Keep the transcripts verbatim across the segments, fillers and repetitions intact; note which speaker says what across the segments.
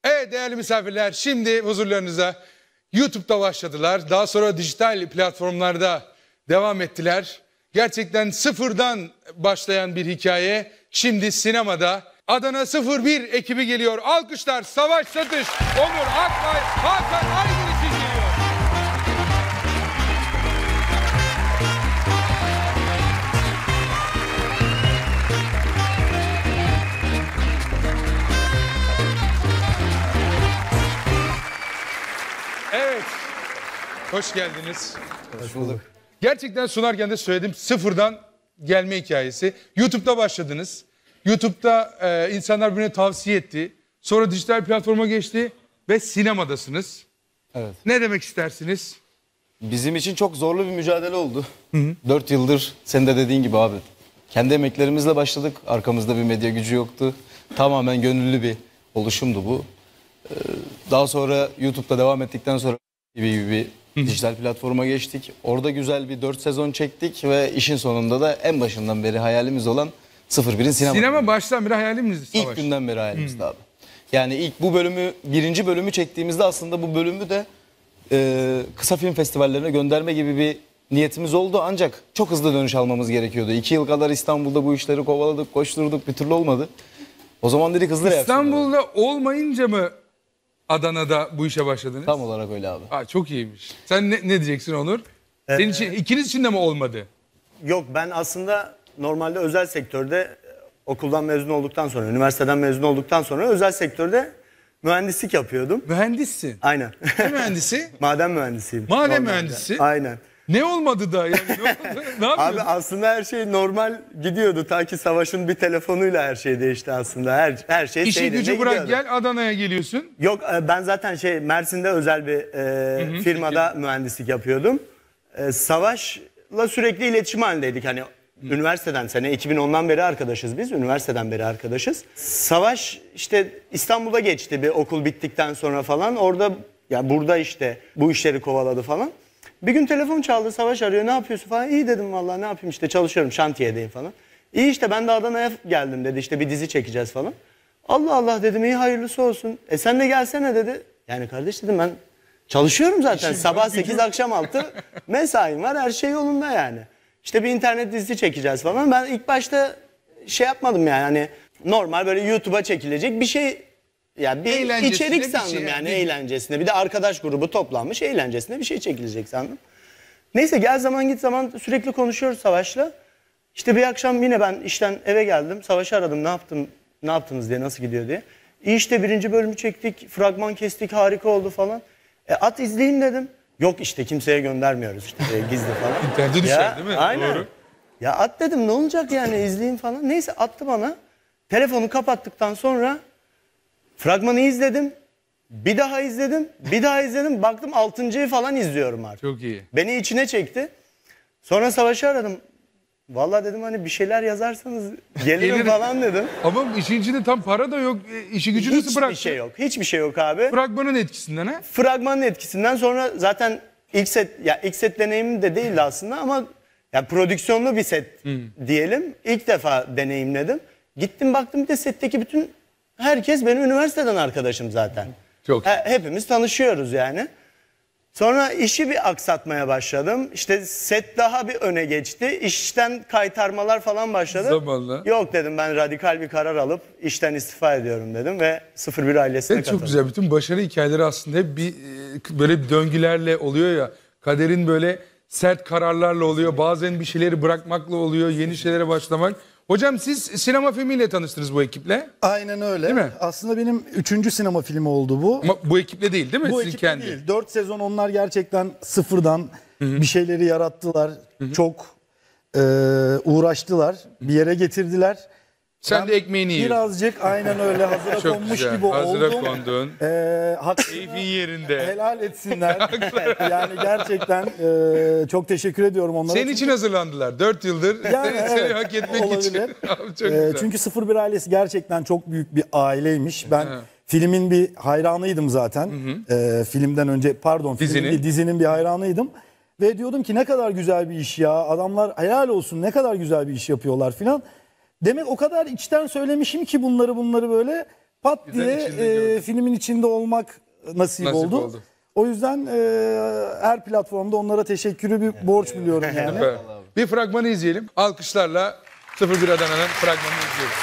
Speaker 1: Evet değerli misafirler, şimdi huzurlarınıza YouTube'da başladılar. Daha sonra dijital platformlarda devam ettiler. Gerçekten sıfırdan başlayan bir hikaye şimdi sinemada. Adana sıfır bir ekibi geliyor. Alkışlar Savaş Satış, Onur Akbay, Hakan Aygün için geliyor. Evet, hoş geldiniz.
Speaker 2: Hoş bulduk.
Speaker 1: Gerçekten sunarken de söyledim, sıfırdan gelme hikayesi. YouTube'da başladınız. YouTube'da e, insanlar birbirine tavsiye etti. Sonra dijital platforma geçti ve sinemadasınız.
Speaker 2: Evet.
Speaker 1: Ne demek istersiniz?
Speaker 2: Bizim için çok zorlu bir mücadele oldu. Dört yıldır senin de dediğin gibi abi. Kendi emeklerimizle başladık. Arkamızda bir medya gücü yoktu. Tamamen gönüllü bir oluşumdu bu. Ee, daha sonra YouTube'da devam ettikten sonra gibi gibi bir dijital platforma geçtik. Orada güzel bir dört sezon çektik ve işin sonunda da en başından beri hayalimiz olan sıfır birin sinema.
Speaker 1: Sinema baştan beri hayalimizdi Savaş.
Speaker 2: İlk günden beri hayalimizdi abi. Yani ilk bu bölümü, birinci bölümü çektiğimizde aslında bu bölümü de e, kısa film festivallerine gönderme gibi bir niyetimiz oldu. Ancak çok hızlı dönüş almamız gerekiyordu. İki yıl kadar İstanbul'da bu işleri kovaladık, koşturduk, bir türlü olmadı. O zaman dedik hızlı reaksiyon.
Speaker 1: İstanbul'da olmayınca mı Adana'da bu işe başladınız?
Speaker 2: Tam olarak öyle abi.
Speaker 1: Aa, çok iyiymiş. Sen ne, ne diyeceksin Onur?
Speaker 3: Ee,
Speaker 1: Senin için, ikiniz için de mi olmadı?
Speaker 3: Yok, ben aslında normalde özel sektörde okuldan mezun olduktan sonra, üniversiteden mezun olduktan sonra özel sektörde mühendislik yapıyordum.
Speaker 1: Mühendissin.
Speaker 3: Aynen.
Speaker 1: Ne mühendisi?
Speaker 3: Maden mühendisiyim.
Speaker 1: Maden
Speaker 3: normalde.
Speaker 1: mühendisi.
Speaker 3: Aynen.
Speaker 1: Ne olmadı da yani? Ne, oldu? Ne yapıyorsun?
Speaker 3: Abi aslında her şey normal gidiyordu. Ta ki Savaş'ın bir telefonuyla her şey değişti aslında. Her, her şey
Speaker 1: İşi
Speaker 3: seyrinde
Speaker 1: gücü bırak
Speaker 3: gidiyordu.
Speaker 1: gel Adana'ya geliyorsun.
Speaker 3: Yok, ben zaten şey Mersin'de özel bir e,
Speaker 1: hı,
Speaker 3: firmada mühendislik yapıyordum. E, Savaş'la sürekli iletişim halindeydik. Hani üniversiteden, sene iki bin ondan beri arkadaşız biz. Üniversiteden beri arkadaşız. Savaş işte İstanbul'da geçti bir okul bittikten sonra falan. Orada yani burada işte bu işleri kovaladı falan. Bir gün telefon çaldı, Savaş arıyor, ne yapıyorsun falan. İyi dedim vallahi, ne yapayım işte, çalışıyorum, şantiyedeyim falan. İyi işte ben de Adana'ya geldim dedi, işte bir dizi çekeceğiz falan. Allah Allah dedim, iyi hayırlısı olsun. E sen de gelsene dedi. Yani kardeş dedim, ben çalışıyorum zaten.
Speaker 1: İşim
Speaker 3: Sabah
Speaker 1: var,
Speaker 3: sekiz
Speaker 1: gücüm.
Speaker 3: akşam altı mesaim var, her şey yolunda yani. İşte bir internet dizisi çekeceğiz falan. Ben ilk başta şey yapmadım yani, hani normal böyle YouTube'a çekilecek bir şey. Ya bir
Speaker 1: Eğlencesine
Speaker 3: içerik
Speaker 1: bir
Speaker 3: sandım
Speaker 1: şey
Speaker 3: yani,
Speaker 1: yani.
Speaker 3: eğlencesine. Bir de arkadaş grubu toplanmış, eğlencesine bir şey çekilecek sandım. Neyse, gel zaman git zaman sürekli konuşuyoruz Savaş'la. İşte bir akşam yine ben işten eve geldim. Savaş'ı aradım, ne yaptım, ne yaptınız diye, nasıl gidiyor diye. İyi işte birinci bölümü çektik, fragman kestik, harika oldu falan. E at izleyeyim dedim. Yok işte kimseye göndermiyoruz işte e, gizli falan.
Speaker 1: İnternete düşer değil mi?
Speaker 3: Aynen.
Speaker 1: Doğru.
Speaker 3: Ya at dedim, ne olacak yani, izleyeyim falan. Neyse attı bana. Telefonu kapattıktan sonra fragmanı izledim. Bir daha izledim. Bir daha izledim. Baktım altıncıyı falan izliyorum artık.
Speaker 1: Çok iyi.
Speaker 3: Beni içine çekti. Sonra Savaş'ı aradım. Vallahi dedim, hani bir şeyler yazarsanız gelirim
Speaker 1: Gelirim.
Speaker 3: falan dedim.
Speaker 1: Ama işin içinde tam para da yok. E, İşi gücü nasıl
Speaker 3: Hiçbir
Speaker 1: bıraktın?
Speaker 3: şey yok. Hiçbir şey yok abi.
Speaker 1: Fragmanın etkisinden ha?
Speaker 3: Fragmanın etkisinden sonra zaten ilk set, ya ilk set deneyimim de değildi aslında ama ya prodüksiyonlu bir set diyelim. İlk defa deneyimledim. Gittim baktım, bir de setteki bütün herkes benim üniversiteden arkadaşım zaten.
Speaker 1: Çok.
Speaker 3: He- hepimiz tanışıyoruz yani. Sonra işi bir aksatmaya başladım. İşte set daha bir öne geçti. İşten kaytarmalar falan başladı.
Speaker 1: Zamanla.
Speaker 3: Yok dedim, ben radikal bir karar alıp işten istifa ediyorum dedim ve sıfır bir ailesine
Speaker 1: Evet, çok
Speaker 3: katıldım.
Speaker 1: güzel. Bütün başarı hikayeleri aslında hep bir e, böyle döngülerle oluyor ya. Kaderin böyle sert kararlarla oluyor. Bazen bir şeyleri bırakmakla oluyor. Yeni şeylere başlamak. Hocam siz sinema filmiyle tanıştınız bu ekiple.
Speaker 4: Aynen öyle.
Speaker 1: Değil mi?
Speaker 4: Aslında benim üçüncü sinema filmi oldu bu.
Speaker 1: Ama bu ekiple değil değil mi?
Speaker 4: Bu
Speaker 1: Sizin
Speaker 4: ekiple
Speaker 1: kendi.
Speaker 4: değil. Dört sezon onlar gerçekten sıfırdan bir şeyleri yarattılar. Çok e, uğraştılar. Bir yere getirdiler.
Speaker 1: Sen
Speaker 4: Ben
Speaker 1: de ekmeğini yiyorsun.
Speaker 4: Birazcık aynen öyle hazıra
Speaker 1: Çok
Speaker 4: konmuş
Speaker 1: güzel.
Speaker 4: gibi
Speaker 1: Hazıra
Speaker 4: oldum.
Speaker 1: kondun.
Speaker 4: E, hakkını
Speaker 1: Keyfin yerinde.
Speaker 4: helal etsinler. Yani gerçekten e, çok teşekkür ediyorum onlara.
Speaker 1: Senin için hazırlandılar. Dört yıldır
Speaker 4: Yani
Speaker 1: seni
Speaker 4: evet,
Speaker 1: hak etmek
Speaker 4: olabilir.
Speaker 1: için. Abi çok
Speaker 4: Ee,
Speaker 1: güzel.
Speaker 4: çünkü sıfır bir ailesi gerçekten çok büyük bir aileymiş. Ben
Speaker 1: Evet.
Speaker 4: filmin bir hayranıydım zaten. Ee, filmden önce pardon filmin
Speaker 1: Dizinin.
Speaker 4: değil, dizinin bir hayranıydım. Ve diyordum ki ne kadar güzel bir iş ya. Adamlar helal olsun, ne kadar güzel bir iş yapıyorlar filan. Demek o kadar içten söylemişim ki bunları bunları böyle. pat
Speaker 1: Birden
Speaker 4: diye
Speaker 1: içinde
Speaker 4: e,
Speaker 1: gördüm.
Speaker 4: filmin içinde olmak nasip,
Speaker 1: Nasip
Speaker 4: oldu.
Speaker 1: oldu.
Speaker 4: O yüzden e, her platformda onlara teşekkürü bir borç biliyorum yani.
Speaker 1: Süper. Bir fragmanı izleyelim. Alkışlarla sıfır bir Adana'nın fragmanını izliyoruz.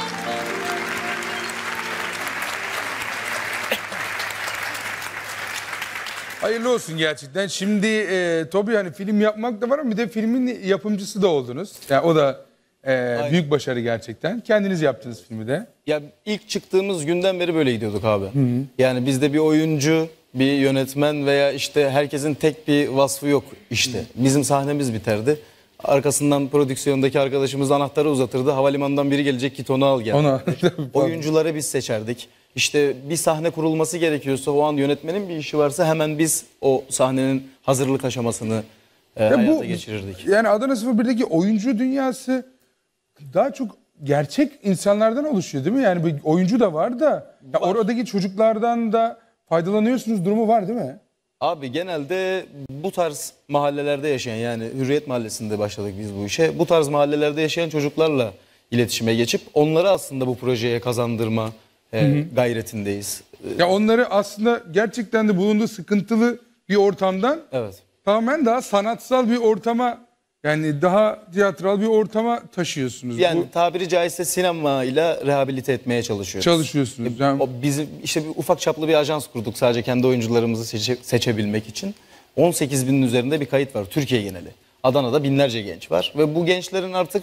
Speaker 1: Hayırlı olsun gerçekten. Şimdi e, tabii hani film yapmak da var ama bir de filmin yapımcısı da oldunuz. Yani o da e, büyük başarı gerçekten. Kendiniz yaptınız filmi de.
Speaker 2: Ya ilk çıktığımız günden beri böyle gidiyorduk abi. Yani bizde bir oyuncu, bir yönetmen veya işte herkesin tek bir vasfı yok işte. Bizim sahnemiz biterdi. Arkasından prodüksiyondaki arkadaşımız anahtarı uzatırdı. Havalimanından biri gelecek, git onu al gel.
Speaker 1: Ona
Speaker 2: Oyuncuları biz seçerdik. İşte bir sahne kurulması gerekiyorsa, o an yönetmenin bir işi varsa hemen biz o sahnenin hazırlık aşamasını e,
Speaker 1: Ya
Speaker 2: hayata
Speaker 1: bu,
Speaker 2: geçirirdik.
Speaker 1: Yani Adana sıfır birdeki oyuncu dünyası daha çok gerçek insanlardan oluşuyor değil mi? Yani bir oyuncu da var da ya oradaki çocuklardan da faydalanıyorsunuz durumu var değil mi?
Speaker 2: Abi genelde bu tarz mahallelerde yaşayan, yani Hürriyet Mahallesi'nde başladık biz bu işe. Bu tarz mahallelerde yaşayan çocuklarla iletişime geçip onları aslında bu projeye kazandırma e, gayretindeyiz. E,
Speaker 1: Ya onları aslında gerçekten de bulunduğu sıkıntılı bir ortamdan
Speaker 2: Evet.
Speaker 1: tamamen daha sanatsal bir ortama, yani daha tiyatral bir ortama taşıyorsunuz.
Speaker 2: Yani
Speaker 1: Bu,
Speaker 2: tabiri caizse sinema ile rehabilite etmeye çalışıyoruz.
Speaker 1: çalışıyorsunuz. Yani,
Speaker 2: O bizim işte bir ufak çaplı bir ajans kurduk sadece kendi oyuncularımızı seçe- seçebilmek için. on sekiz binin üzerinde bir kayıt var Türkiye geneli. Adana'da binlerce genç var ve bu gençlerin artık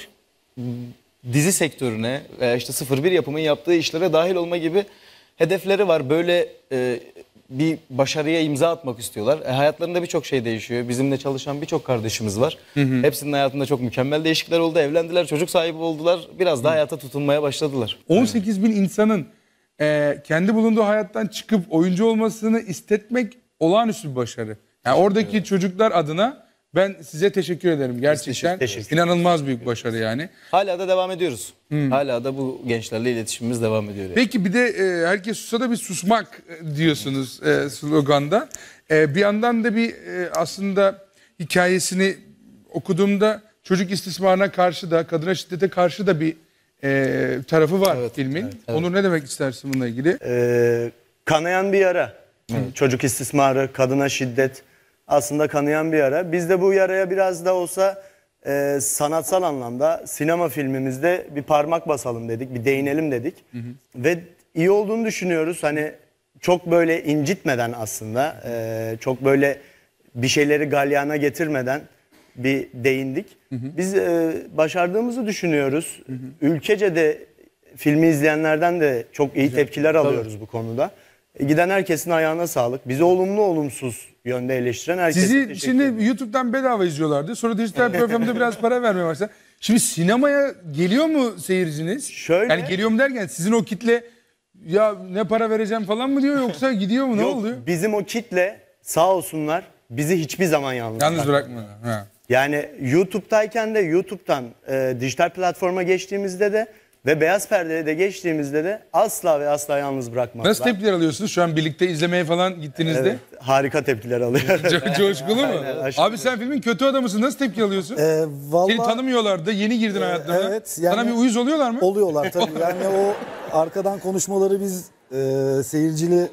Speaker 2: dizi sektörüne veya işte sıfır bir yapımın yaptığı işlere dahil olma gibi hedefleri var. Böyle e, bir başarıya imza atmak istiyorlar. E, hayatlarında birçok şey değişiyor. Bizimle çalışan birçok kardeşimiz var. Hepsinin hayatında çok mükemmel değişiklikler oldu. Evlendiler, çocuk sahibi oldular. Biraz daha hayata tutunmaya başladılar.
Speaker 1: on sekiz bin insanın e, kendi bulunduğu hayattan çıkıp oyuncu olmasını istetmek olağanüstü bir başarı. Yani oradaki çocuklar adına ben size teşekkür ederim. Gerçekten
Speaker 3: teşekkür-
Speaker 1: inanılmaz büyük başarı yani.
Speaker 2: Hala da devam ediyoruz. Hala da bu gençlerle iletişimimiz devam ediyor. yani.
Speaker 1: Peki bir de e, herkes susa da bir susmak e, diyorsunuz e, sloganda. E, bir yandan da bir e, aslında hikayesini okuduğumda çocuk istismarına karşı da, kadına şiddete karşı da bir e, tarafı var filmin. Onur ne demek istersin bununla ilgili?
Speaker 3: Ee, kanayan bir yara. Çocuk istismarı, kadına şiddet aslında kanayan bir yara. Biz de bu yaraya biraz da olsa e, sanatsal anlamda sinema filmimizde bir parmak basalım dedik, bir değinelim dedik. Ve iyi olduğunu düşünüyoruz. Hani çok böyle incitmeden aslında, e, çok böyle bir şeyleri galyana getirmeden bir değindik. Biz e, başardığımızı düşünüyoruz. Ülkece de filmi izleyenlerden de çok iyi tepkiler alıyoruz bu konuda. E, giden herkesin ayağına sağlık. Bizi olumlu olumsuz yönde eleştiren herkese
Speaker 1: Sizi
Speaker 3: teşekkür
Speaker 1: şimdi
Speaker 3: ederim.
Speaker 1: YouTube'dan bedava izliyorlardı. Sonra dijital platformda biraz para vermeye başladı. Şimdi sinemaya geliyor mu seyirciniz?
Speaker 3: Şöyle-
Speaker 1: Yani geliyor mu derken sizin o kitle ya ne para vereceğim falan mı diyor yoksa gidiyor mu ne
Speaker 3: Yok,
Speaker 1: oluyor?
Speaker 3: bizim o kitle sağ olsunlar bizi hiçbir zaman yalnız,
Speaker 1: Yalnız
Speaker 3: bırakmadı.
Speaker 1: bırakmadı. Ha.
Speaker 3: Yani YouTube'dayken de YouTube'dan e, dijital platforma geçtiğimizde de ve beyaz perdeye de geçtiğimizde de asla ve asla yalnız bırakmadılar.
Speaker 1: Nasıl tepkiler alıyorsunuz? Şu an birlikte izlemeye falan gittiğinizde.
Speaker 3: Evet, harika tepkiler alıyor.
Speaker 1: Co- coşkulu mu?
Speaker 3: aşırı.
Speaker 1: Abi sen filmin kötü adamısın. Nasıl tepki alıyorsun?
Speaker 4: E, vallahi
Speaker 1: Seni tanımıyorlardı. Yeni girdin hayatlarına.
Speaker 4: evet, yani-
Speaker 1: Sana bir uyuz oluyorlar mı?
Speaker 4: oluyorlar tabii. Yani o arkadan konuşmaları biz e, seyircili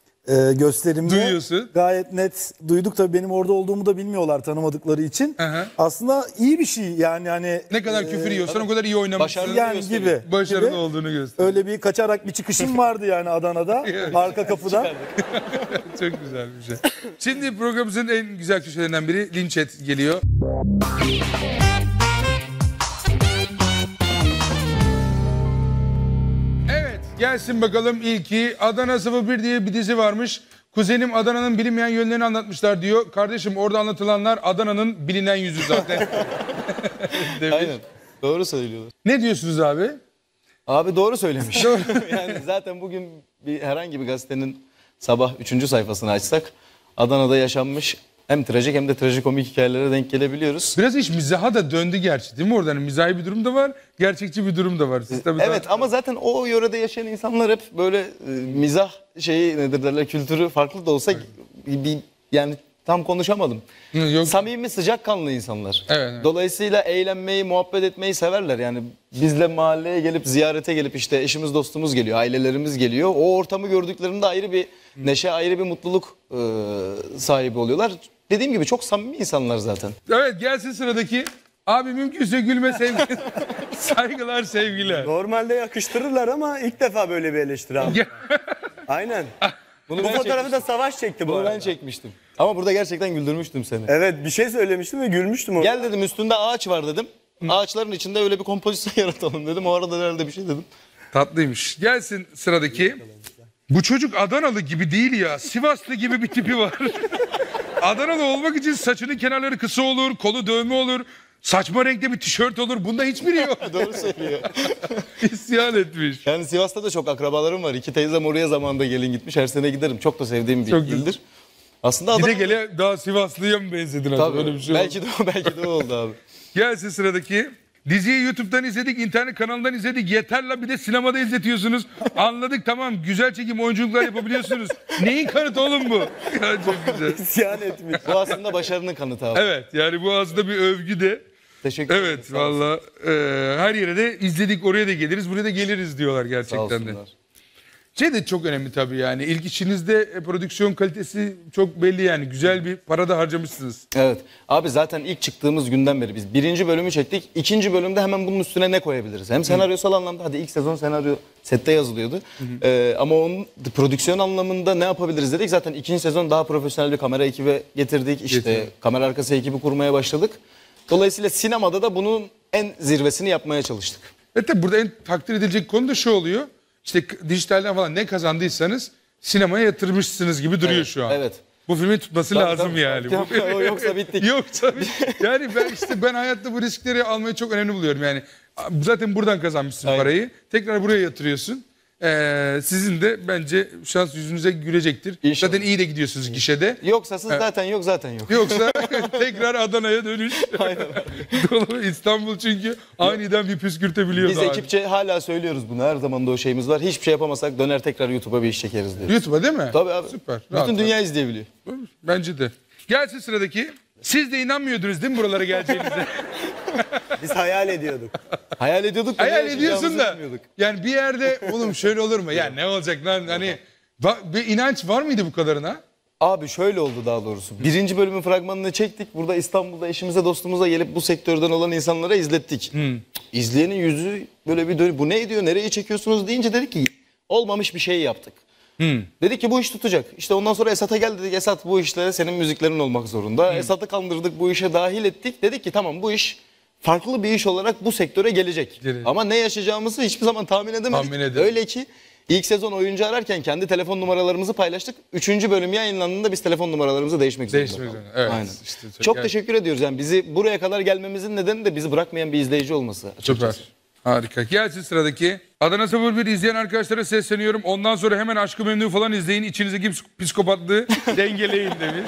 Speaker 4: e, gösterimde
Speaker 1: Duyuyorsun.
Speaker 4: gayet net duyduk. Tabii benim orada olduğumu da bilmiyorlar tanımadıkları için.
Speaker 1: Hı hı.
Speaker 4: Aslında iyi bir şey yani hani
Speaker 1: Ne kadar küfür yiyorsan o kadar iyi oynamışsın.
Speaker 2: Başarılı
Speaker 4: yani
Speaker 2: gösteriyor.
Speaker 4: gibi.
Speaker 1: Başarılı
Speaker 4: gibi.
Speaker 1: olduğunu gösteriyor.
Speaker 4: Öyle bir kaçarak bir çıkışım vardı yani Adana'da arka kapıdan.
Speaker 1: Çok güzel bir şey. Şimdi programımızın en güzel köşelerinden biri linç et geliyor. Evet gelsin bakalım ilki. Adana sıfır bir diye bir dizi varmış. Kuzenim Adana'nın bilinmeyen yönlerini anlatmışlar diyor. Kardeşim orada anlatılanlar Adana'nın bilinen yüzü zaten. Demiş.
Speaker 2: Aynen. Doğru söylüyorlar.
Speaker 1: Ne diyorsunuz abi?
Speaker 2: Abi doğru söylemiş. Yani zaten bugün bir herhangi bir gazetenin sabah üçüncü sayfasını açsak Adana'da yaşanmış hem trajik hem de trajikomik hikayelere denk gelebiliyoruz.
Speaker 1: Biraz iş mizaha da döndü gerçi değil mi orada? Hani mizahi bir durum da var, gerçekçi bir durum da var. Siz tabii
Speaker 2: Evet ama zaten o yörede yaşayan insanlar hep böyle e, mizah şeyi nedir derler kültürü farklı da olsa bir, bir- yani tam konuşamadım.
Speaker 1: Hı, yok.
Speaker 2: Samimi, sıcakkanlı insanlar.
Speaker 1: Evet, evet.
Speaker 2: Dolayısıyla eğlenmeyi, muhabbet etmeyi severler. Yani bizle mahalleye gelip, ziyarete gelip işte eşimiz, dostumuz geliyor, ailelerimiz geliyor. O ortamı gördüklerinde ayrı bir neşe, ayrı bir mutluluk e, sahibi oluyorlar. Dediğim gibi çok samimi insanlar zaten.
Speaker 1: Evet, gelsin sıradaki. Abi mümkünse gülme sevgi. Saygılar, sevgiler.
Speaker 3: Normalde yakıştırırlar ama ilk defa böyle bir eleştiri aldım. Aynen.
Speaker 2: Bunu
Speaker 3: Bu
Speaker 2: ben
Speaker 3: fotoğrafı da Savaş çekti bu
Speaker 2: Bunu
Speaker 3: arada.
Speaker 2: ben çekmiştim. Ama burada gerçekten güldürmüştüm seni.
Speaker 3: Evet, bir şey söylemiştim ve gülmüştüm orada.
Speaker 2: Gel dedim, üstünde ağaç var dedim. Ağaçların içinde öyle bir kompozisyon yaratalım dedim. O arada herhalde bir şey dedim.
Speaker 1: Tatlıymış. Gelsin sıradaki. Bu çocuk Adanalı gibi değil ya. Sivaslı gibi bir tipi var. Adanalı olmak için saçının kenarları kısa olur, kolu dövme olur, saçma renkte bir tişört olur. Bunda hiçbiri yok.
Speaker 2: Doğru söylüyor.
Speaker 1: İsyan etmiş.
Speaker 2: Yani Sivas'ta da çok akrabalarım var. İki teyzem oraya zamanında gelin gitmiş. Her sene giderim. Çok da sevdiğim bir
Speaker 1: Çok
Speaker 2: ildir. Aslında
Speaker 1: Bir
Speaker 2: Adana...
Speaker 1: de gele daha Sivaslı'ya mı benzedin acaba?
Speaker 2: Tabii,
Speaker 1: Öyle bir şey
Speaker 2: belki
Speaker 1: oldu.
Speaker 2: de o, belki de o oldu abi.
Speaker 1: Gelsin sıradaki. Diziyi YouTube'dan izledik, internet kanalından izledik. Yeter la, bir de sinemada izletiyorsunuz. Anladık, tamam, güzel çekim, oyunculuklar yapabiliyorsunuz. Neyin kanıtı oğlum bu? Ya çok güzel.
Speaker 3: İsyan etmiş.
Speaker 2: Bu aslında başarının kanıtı abi.
Speaker 1: Evet, yani bu aslında bir övgü de.
Speaker 2: Teşekkür ederim.
Speaker 1: Evet,
Speaker 2: Sağ olsun.
Speaker 1: valla e, her yere de izledik, oraya da geliriz, buraya da geliriz diyorlar
Speaker 2: Sağ
Speaker 1: gerçekten de.
Speaker 2: olsunlar.
Speaker 1: Şey de çok önemli tabii yani. İlk işinizde e, prodüksiyon kalitesi çok belli yani. Güzel bir para da harcamışsınız.
Speaker 2: Evet. Abi zaten ilk çıktığımız günden beri biz birinci bölümü çektik. İkinci bölümde hemen bunun üstüne ne koyabiliriz? Hem senaryosal anlamda, hadi ilk sezon senaryo sette yazılıyordu. Ee, ama onun prodüksiyon anlamında ne yapabiliriz dedik. Zaten ikinci sezon daha profesyonel bir kamera ekibi getirdik. İşte
Speaker 1: Getirdik.
Speaker 2: kamera arkası ekibi kurmaya başladık. Dolayısıyla sinemada da bunun en zirvesini yapmaya çalıştık.
Speaker 1: Ve tabii burada en takdir edilecek konu da şu oluyor. İşte k- dijitalden falan ne kazandıysanız sinemaya yatırmışsınız gibi duruyor
Speaker 2: Evet,
Speaker 1: şu an.
Speaker 2: evet.
Speaker 1: Bu filmin tutması
Speaker 2: Tabii,
Speaker 1: lazım
Speaker 2: tabii.
Speaker 1: yani.
Speaker 2: Yok,
Speaker 1: Bu-
Speaker 2: yoksa bittik.
Speaker 1: Yoksa yani ben işte ben hayatta bu riskleri almayı çok önemli buluyorum yani. Zaten buradan kazanmışsın
Speaker 2: Aynen.
Speaker 1: parayı. Tekrar buraya yatırıyorsun. Ee, sizin de bence şans yüzünüze gülecektir.
Speaker 2: İnşallah.
Speaker 1: Zaten iyi de gidiyorsunuz gişede.
Speaker 2: Yoksa siz zaten yok zaten yok.
Speaker 1: Yoksa tekrar Adana'ya dönüş. Dolayısıyla İstanbul çünkü aniden bir püskürtebiliyor.
Speaker 2: Biz
Speaker 1: daha.
Speaker 2: ekipçe hala söylüyoruz bunu. Her zaman da o şeyimiz var. Hiçbir şey yapamasak döner tekrar YouTube'a bir iş çekeriz diye.
Speaker 1: YouTube'a değil mi?
Speaker 2: Tabii abi.
Speaker 1: Süper.
Speaker 2: Bütün
Speaker 1: rahat
Speaker 2: dünya izleyebiliyor.
Speaker 1: rahat. Bence de. Gelsin sıradaki. Siz de inanmıyordunuz değil mi buralara geleceğinize?
Speaker 3: Biz hayal ediyorduk.
Speaker 2: Hayal ediyorduk da ne
Speaker 1: Hayal ediyorsun
Speaker 2: yaşayacağımızı
Speaker 1: da.
Speaker 2: bilmiyorduk.
Speaker 1: Yani bir yerde oğlum şöyle olur mu? Ya ne olacak lan? Hani va- bir inanç var mıydı bu kadarına?
Speaker 2: Abi şöyle oldu daha doğrusu. Birinci bölümün fragmanını çektik. Burada İstanbul'da eşimize dostumuza gelip bu sektörden olan insanlara izlettik. İzleyenin yüzü böyle bir dönüp bu ne diyor, nereye çekiyorsunuz deyince dedik ki olmamış bir şey yaptık. Dedik ki bu iş tutacak. İşte ondan sonra Esat'a gel dedik. Esat bu işlere senin müziklerin olmak zorunda. Esat'ı kandırdık, bu işe dahil ettik. Dedik ki tamam bu iş farklı bir iş olarak bu sektöre gelecek.
Speaker 1: Gelecek.
Speaker 2: Ama ne yaşayacağımızı hiçbir zaman tahmin edemedik.
Speaker 1: Tahmin edemedik.
Speaker 2: Öyle ki ilk sezon oyuncu ararken kendi telefon numaralarımızı paylaştık. Üçüncü bölüm yayınlandığında biz telefon numaralarımızı değişmek zorunda
Speaker 1: Değişmek
Speaker 2: kaldık.
Speaker 1: zorunda. Evet,
Speaker 2: Aynen.
Speaker 1: işte çok-
Speaker 2: çok
Speaker 1: yani-
Speaker 2: teşekkür ediyoruz. Yani bizi buraya kadar gelmemizin nedeni de bizi bırakmayan bir izleyici olması. açıkçası.
Speaker 1: Süper. Harika. Gelsin sıradaki. Adana sıfır bir izleyen arkadaşlara sesleniyorum. Ondan sonra hemen Aşk-ı Memnu falan izleyin. İçinizdeki psik- psikopatlığı dengeleyin demiş.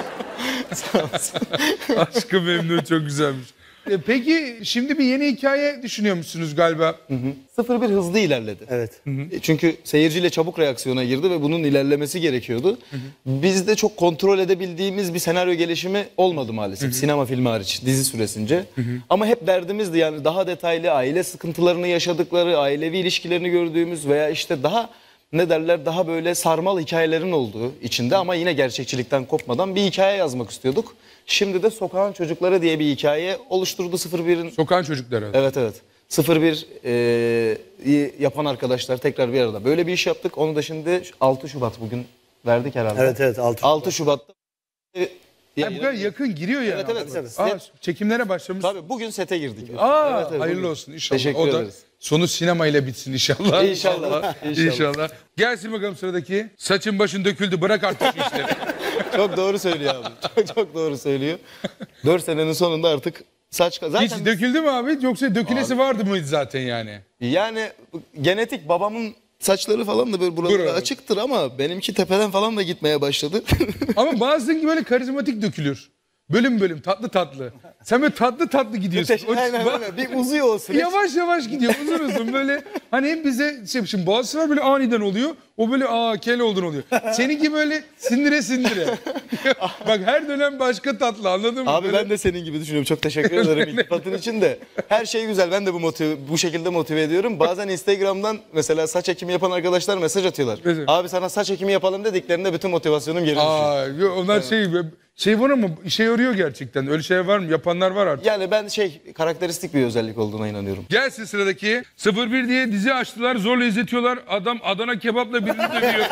Speaker 1: Aşk-ı Memnu çok güzelmiş. E, Peki şimdi bir yeni hikaye düşünüyor musunuz galiba?
Speaker 2: sıfır bir hızlı ilerledi.
Speaker 3: Evet.
Speaker 2: E, Çünkü seyirciyle çabuk reaksiyona girdi ve bunun ilerlemesi gerekiyordu. Bizde çok kontrol edebildiğimiz bir senaryo gelişimi olmadı maalesef. Sinema filmi hariç dizi süresince. Ama hep derdimizdi yani daha detaylı aile sıkıntılarını yaşadıkları, ailevi ilişkilerini gördüğümüz veya işte daha ne derler daha böyle sarmal hikayelerin olduğu içinde ama yine gerçekçilikten kopmadan bir hikaye yazmak istiyorduk. Şimdi de Sokağın Çocukları diye bir hikaye oluşturdu sıfır birin.
Speaker 1: Sokağın çocukları.
Speaker 2: Evet evet. sıfır bir e, yapan arkadaşlar tekrar bir arada. Böyle bir iş yaptık. Onu da şimdi altı Şubat bugün verdik herhalde.
Speaker 3: Evet evet. altı
Speaker 2: altı Şubat'ta. E,
Speaker 1: Ha, bu kadar yakın giriyor ya.
Speaker 2: Evet, evet,
Speaker 3: tabii.
Speaker 1: Aa, çekimlere başlamış.
Speaker 2: Tabii bugün sete girdik.
Speaker 1: Aa,
Speaker 2: Evet, evet,
Speaker 1: hayırlı
Speaker 2: bugün.
Speaker 1: olsun inşallah.
Speaker 2: Teşekkür
Speaker 1: o da
Speaker 2: ederiz.
Speaker 1: sonu sinemayla bitsin inşallah.
Speaker 2: İnşallah, inşallah.
Speaker 1: İnşallah. Gelsin bakalım sıradaki. Saçın başın döküldü, bırak artık şu işleri.
Speaker 2: Çok doğru söylüyor abi. Çok, çok doğru söylüyor. dört senenin sonunda artık saç... Zaten
Speaker 1: Hiç döküldü mü abi? Yoksa dökülesi vardı mıydı zaten yani?
Speaker 2: yani genetik babamın saçları falan da böyle buraları
Speaker 1: Buralar.
Speaker 2: açıktır ama benimki tepeden falan da gitmeye başladı.
Speaker 1: Ama bazıları böyle karizmatik dökülür. bölüm bölüm tatlı tatlı. Sen böyle tatlı tatlı gidiyorsun. O-
Speaker 2: Aynen öyle. Bir uzuyor o süreç.
Speaker 1: Yavaş yavaş gidiyor uzun uzun böyle hani hem bize şey, şimdi bazısı var böyle aniden oluyor o böyle aa kel oldun oluyor. Seninki böyle sindire sindire. Bak her dönem başka tatlı anladın mı?
Speaker 2: Abi
Speaker 1: Böyle-
Speaker 2: ben de senin gibi düşünüyorum. Çok teşekkür ederim iltifatın için de. Her şey güzel. Ben de bu motive, bu şekilde motive ediyorum. Bazen Instagram'dan mesela saç ekimi yapan arkadaşlar mesaj atıyorlar.
Speaker 1: Mesela?
Speaker 2: Abi sana saç ekimi yapalım dediklerinde bütün motivasyonum geri düşüyor.
Speaker 1: Aa, yo, onlar şey şey var ama işe yarıyor gerçekten. Öyle şey var mı? Yapanlar var artık.
Speaker 2: Yani ben şey karakteristik bir özellik olduğuna inanıyorum.
Speaker 1: Gelsin sıradaki. sıfır bir diye dizi açtılar. Zorla izletiyorlar. Adam Adana kebapla birini dövüyor.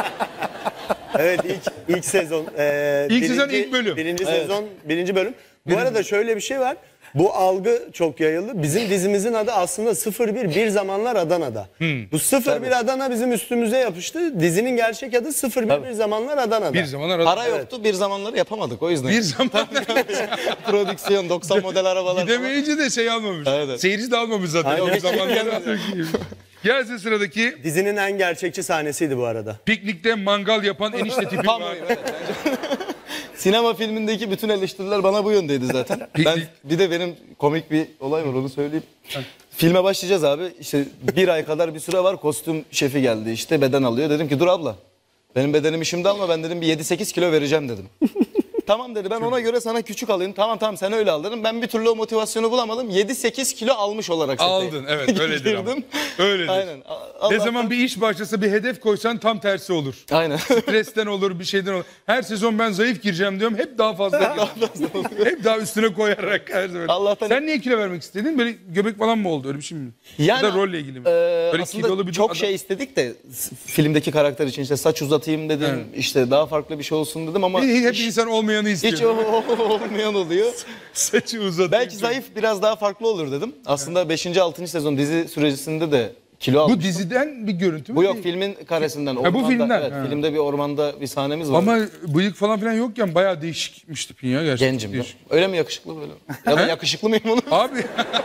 Speaker 3: Evet ilk ilk sezon. e,
Speaker 1: İlk sezon, ilk bölüm.
Speaker 3: Birinci sezon birinci bölüm. Bu arada şöyle bir şey var. Bu algı çok yayıldı. Bizim dizimizin adı aslında sıfır bir Bir Zamanlar Adana'da.
Speaker 1: Hmm.
Speaker 3: Bu sıfır bir Adana bizim üstümüze yapıştı. Dizinin gerçek adı sıfır bir Bir Zamanlar Adana'da.
Speaker 1: Bir zamanlar
Speaker 2: Para yoktu bir zamanları yapamadık o yüzden.
Speaker 1: Bir zaman
Speaker 2: Prodüksiyon doksan model arabalar falan.
Speaker 1: gidemeyince de şey almamış.
Speaker 2: Evet.
Speaker 1: Seyirci de almamış zaten.
Speaker 3: Aynen.
Speaker 1: O zamanlar. Gelsin sıradaki.
Speaker 3: Dizinin en gerçekçi sahnesiydi bu arada.
Speaker 1: Piknikte mangal yapan enişte tipi
Speaker 2: Tam
Speaker 1: var.
Speaker 2: öyle, evet, bence. Sinema filmindeki bütün eleştiriler bana bu yöndeydi zaten. Ben bir de benim komik bir olay var onu söyleyeyim. Filme başlayacağız abi. İşte bir ay kadar bir süre var. Kostüm şefi geldi işte beden alıyor. Dedim ki dur abla. Benim bedenimi şimdi alma ben dedim bir yedi sekiz kilo vereceğim dedim. Tamam dedi ben ona göre sana küçük alayım. Tamam tamam sen öyle al dedim. Ben bir türlü o motivasyonu bulamadım. yedi sekiz kilo almış olarak sete
Speaker 1: Aldın evet öyledir ama.
Speaker 2: girdim.
Speaker 1: Öyledir.
Speaker 2: Aynen.
Speaker 1: Ne
Speaker 2: Allah'tan-
Speaker 1: zaman bir iş başlasa bir hedef koysan tam tersi olur.
Speaker 2: Aynen.
Speaker 1: Stresten olur bir şeyden olur. Her sezon ben zayıf gireceğim diyorum hep daha fazla hep daha üstüne koyarak her zaman.
Speaker 2: Allah'tan-
Speaker 1: Sen niye kilo vermek istedin? Böyle göbek falan mı oldu öyle bir şey mi?
Speaker 2: Yani,
Speaker 1: ya da rolle ilgili mi?
Speaker 2: Ee,
Speaker 1: Böyle
Speaker 2: aslında
Speaker 1: kilolu bir
Speaker 2: çok
Speaker 1: adam-
Speaker 2: şey istedik de s- filmdeki karakter için işte saç uzatayım dedim.
Speaker 1: Evet.
Speaker 2: İşte daha farklı bir şey olsun dedim ama
Speaker 1: Bir- hep
Speaker 2: hiç,
Speaker 1: insan olmayanı istiyor.
Speaker 2: hiç o- olmayan oluyor.
Speaker 1: Saçı uzatayım.
Speaker 2: Belki zayıf biraz daha farklı olur dedim. Aslında beşinci altıncı sezon dizi sürecinde de kilo aldım.
Speaker 1: Bu diziden bir görüntü mü?
Speaker 2: Bu yok filmin karesinden.
Speaker 1: bu
Speaker 2: Ormanda,
Speaker 1: filmden,
Speaker 2: Evet,
Speaker 1: ha.
Speaker 2: filmde bir ormanda bir sahnemiz var.
Speaker 1: Ama bıyık falan filan yokken bayağı değişikmiş tipin ya gerçekten.
Speaker 2: Gencim de.
Speaker 1: Değişik.
Speaker 2: Öyle mi yakışıklı böyle? Ya da yakışıklı mıyım onu?
Speaker 1: Abi.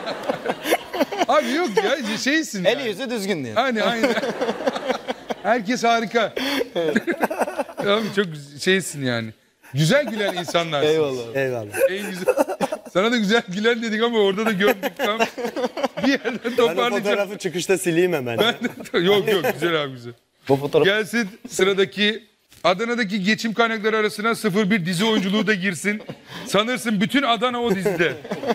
Speaker 1: Abi yok ya şeysin
Speaker 2: Eli
Speaker 1: yani.
Speaker 2: yüzü düzgün diye.
Speaker 1: Hani aynı. Herkes harika. Abi çok şeysin yani. Güzel gülen insanlarsın.
Speaker 2: Eyvallah.
Speaker 3: Eyvallah.
Speaker 1: En güzel. Sana da güzel gülen dedik ama orada da gördük tam. Bir yerden
Speaker 3: Ben o
Speaker 1: toparlayacağım.
Speaker 3: fotoğrafı çıkışta sileyim hemen.
Speaker 1: Yok yok güzel abi güzel.
Speaker 2: Bu fotoğraf
Speaker 1: Gelsin sıradaki Adana'daki geçim kaynakları arasına sıfır bir dizi oyunculuğu da girsin. Sanırsın bütün Adana o dizide.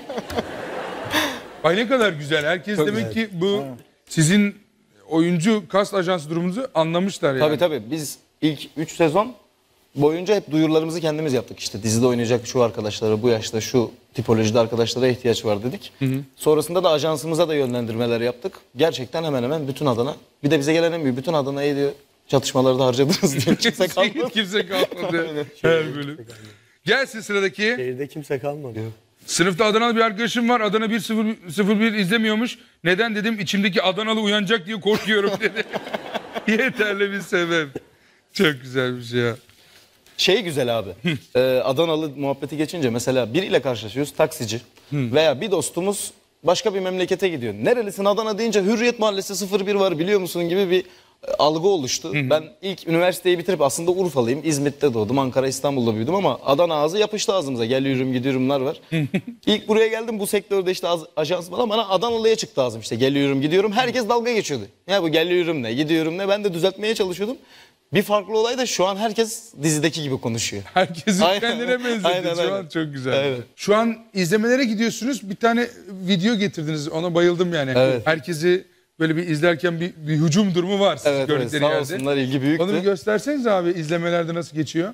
Speaker 1: Ay ne kadar güzel. Herkes demek ki bu sizin oyuncu kast ajansı durumunuzu anlamışlar yani.
Speaker 2: Tabii tabii biz ilk üç sezon boyunca hep duyurularımızı kendimiz yaptık. İşte dizide oynayacak şu arkadaşlara, bu yaşta, şu tipolojide arkadaşlara ihtiyaç var dedik. Sonrasında da ajansımıza da yönlendirmeler yaptık. Gerçekten hemen hemen bütün Adana. Bir de bize gelen en büyük bütün Adana'yı diyor çatışmalarda harcadınız diyor. Kimse kalmadı.
Speaker 1: Kimse kalmadı. Her bölüm. Gelsin sıradaki.
Speaker 3: Şehirde kimse kalmadı.
Speaker 1: Sınıfta Adanalı bir arkadaşım var. Adana bir sıfır bir izlemiyormuş. Neden dedim içimdeki Adanalı uyanacak diye korkuyorum dedi. Yeterli bir sebep. Çok güzel bir şey ya.
Speaker 2: Şey güzel abi. e, Adanalı muhabbeti geçince mesela biriyle karşılaşıyoruz taksici veya bir dostumuz başka bir memlekete gidiyor. Nerelisin Adana deyince Hürriyet Mahallesi sıfır bir var biliyor musun gibi bir e, algı oluştu. Ben ilk üniversiteyi bitirip aslında Urfalıyım. İzmit'te doğdum. Ankara, İstanbul'da büyüdüm ama Adana ağzı yapıştı ağzımıza. Geliyorum gidiyorumlar var. İlk buraya geldim bu sektörde işte az, ajans falan bana Adanalı'ya çıktı ağzım işte. Geliyorum gidiyorum. Herkes dalga geçiyordu. Ya bu geliyorum ne gidiyorum ne ben de düzeltmeye çalışıyordum. Bir farklı olay da şu an herkes dizideki gibi konuşuyor.
Speaker 1: Herkesin
Speaker 2: Aynen.
Speaker 1: kendine benzedi.
Speaker 2: Aynen,
Speaker 1: Şu
Speaker 2: aynen.
Speaker 1: an çok güzel.
Speaker 2: Evet.
Speaker 1: Şu an izlemelere gidiyorsunuz. Bir tane video getirdiniz. Ona bayıldım yani.
Speaker 2: Evet.
Speaker 1: Herkesi böyle bir izlerken bir, bir hücum durumu var. Siz
Speaker 2: Evet, evet
Speaker 1: gördükleri
Speaker 2: sağ
Speaker 1: yerde.
Speaker 2: olsunlar ilgi büyüktü.
Speaker 1: Onu bir gösterseniz abi izlemelerde nasıl geçiyor?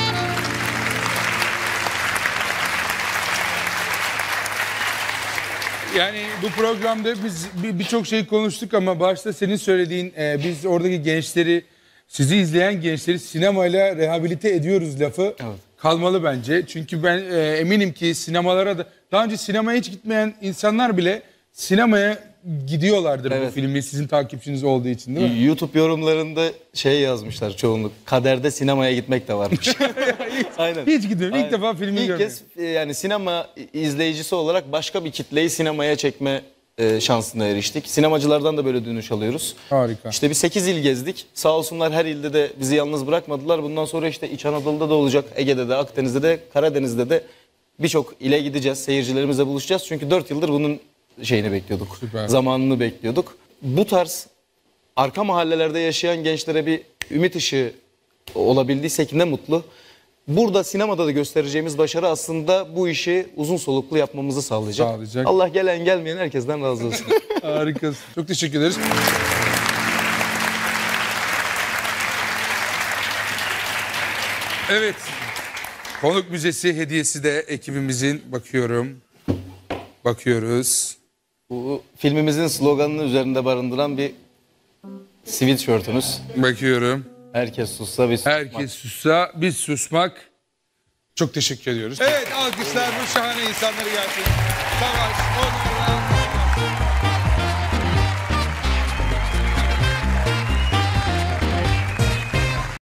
Speaker 1: Yani bu programda biz bir- birçok şey konuştuk ama başta senin söylediğin e, biz oradaki gençleri, sizi izleyen gençleri sinemayla rehabilite ediyoruz lafı
Speaker 2: Evet.
Speaker 1: kalmalı bence. Çünkü ben e, eminim ki sinemalara da daha önce sinemaya hiç gitmeyen insanlar bile sinemaya gidiyorlardır bu
Speaker 2: Evet.
Speaker 1: filmi sizin takipçiniz olduğu için değil mi?
Speaker 2: YouTube yorumlarında şey yazmışlar çoğunluk. Kaderde sinemaya gitmek de varmış. Aynen.
Speaker 1: Hiç gitmiyorum. İlk
Speaker 2: Aynen.
Speaker 1: defa filmi
Speaker 2: İlk
Speaker 1: görüyorum.
Speaker 2: kez e, yani sinema izleyicisi olarak başka bir kitleyi sinemaya çekme e, şansına eriştik. Sinemacılardan da böyle dönüş alıyoruz.
Speaker 1: Harika.
Speaker 2: İşte bir sekiz il gezdik. Sağ olsunlar her ilde de bizi yalnız bırakmadılar. Bundan sonra işte İç Anadolu'da da olacak. Ege'de de, Akdeniz'de de, Karadeniz'de de birçok ile gideceğiz, seyircilerimizle buluşacağız. Çünkü dört yıldır bunun şeyini bekliyorduk,
Speaker 1: Süper.
Speaker 2: zamanını bekliyorduk. Bu tarz arka mahallelerde yaşayan gençlere bir ümit ışığı olabildiysek ne mutlu. Burada sinemada da göstereceğimiz başarı aslında bu işi uzun soluklu yapmamızı sağlayacak.
Speaker 1: Sağlayacak.
Speaker 2: Allah gelen gelmeyen herkesten razı olsun.
Speaker 1: Harikasın. Çok teşekkür ederiz. Evet. Konuk müzesi hediyesi de ekibimizin, bakıyorum. Bakıyoruz.
Speaker 2: Bu filmimizin sloganını üzerinde barındıran bir sivil tişörtümüz.
Speaker 1: Bakıyorum.
Speaker 2: Herkes sussa biz susmak.
Speaker 1: Herkes sussa, biz susmak. Çok teşekkür ediyoruz. Evet, alkışlar bu şahane insanları gelsin. Savaş.